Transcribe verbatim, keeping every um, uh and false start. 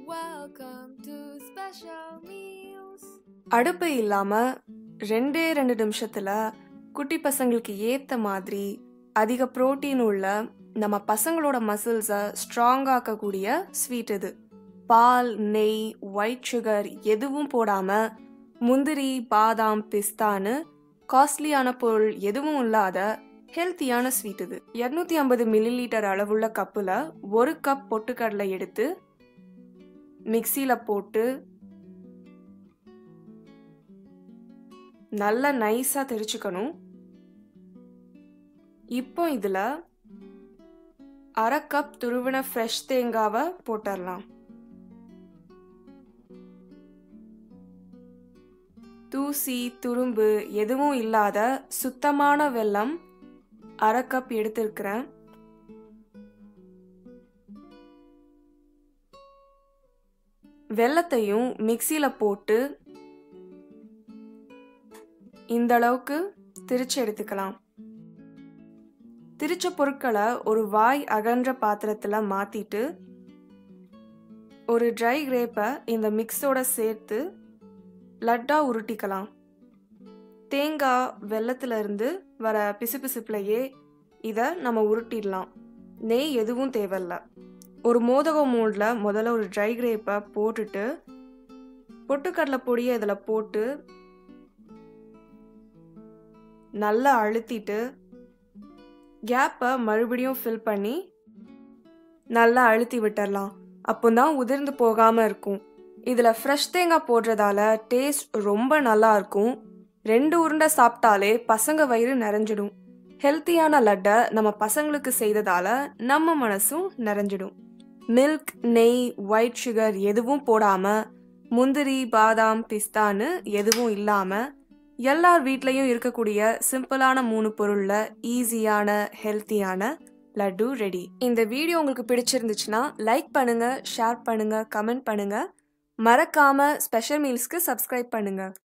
Welcome to Special Meals. அடுப்பு இல்லாம ரெண்டே ரெண்டு நிமிஷத்துல குட்டி பசங்களுக்கு ஏத்த மாதிரி அதிக புரோட்டீன் உள்ள நம்ம பசங்களோட மசில்ஸை ஸ்ட்ராங் ஆக்கக்கூடிய ஸ்வீட் இது. பால், நெய், ஒயிட் சுகர் எதுவும் போடாம முந்திரி, பாதாம், பிஸ்தான்னு காஸ்ட்லியான பொருள் எதுவும் இல்லாத ஹெல்த்தியான ஸ்வீட் இது. இருநூத்தி ஐம்பது மில்லி லிட்டர் அளவுள்ள கப்புல ஒரு கப் பொட்டுக்கடலை எடுத்து மிக்சியில போட்டு நல்லா நைஸா திரிச்சுக்கணும். இப்போ இதுல அரை கப் துருவின ஃப்ரெஷ் தேங்காவை போட்டுடலாம். தூசி, துரும்பு எதுவும் இல்லாத சுத்தமான வெல்லம் அரை கப் எடுத்திருக்கிறேன். வெல்லத்தையும் மிக்சியில போட்டு இந்த அளவுக்கு திரிச்சு எடுத்துக்கலாம். திரிச்ச பொருட்களை ஒரு வாய் அகன்ற பாத்திரத்துல மாத்திட்டு ஒரு ட்ரை கிரேப்பை இந்த மிக்ஸோட சேர்த்து லட்டா உருட்டிக்கலாம். தேங்காய் வெல்லத்துல இருந்து வர பிசுபிசுப்புலையே இதை நம்ம உருட்டிடலாம். நெய் எதுவும் தேவையில்ல. ஒரு மோதக மோல்ல முதல்ல ஒரு ட்ரை கிரேப்பை போட்டுட்டு பொட்டுக்கடலை பொடியை இதில் போட்டு நல்லா அழுத்திட்டு கேப்பை மறுபடியும் ஃபில் பண்ணி நல்லா அழுத்தி விட்டுடலாம். அப்போ தான் உதிர்ந்து போகாமல் இருக்கும். இதில் ஃப்ரெஷ் தேங்காய் போடுறதால டேஸ்ட் ரொம்ப நல்லா இருக்கும். ரெண்டு உருண்டை சாப்பிட்டாலே பசங்க வயிறு நிறைஞ்சிடும். ஹெல்த்தியான லட்டை நம்ம பசங்களுக்கு செய்ததால நம்ம மனசும் நிறைஞ்சிடும். மில்க், நெய், ஒயிட் சுகர் எதுவும் போடாம முந்திரி, பாதாம், பிஸ்தான்னு எதுவும் இல்லாம எல்லார் வீட்லயும் இருக்கக்கூடிய சிம்பிளான மூணு பொருள்ல ஈஸியான ஹெல்த்தியான லட்டு ரெடி. இந்த வீடியோ உங்களுக்கு பிடிச்சிருந்துச்சுன்னா லைக் பண்ணுங்க, ஷேர் பண்ணுங்க, கமெண்ட் பண்ணுங்க. மறக்காம ஸ்பெஷல் மீல்ஸ்க்கு சப்ஸ்கிரைப் பண்ணுங்க.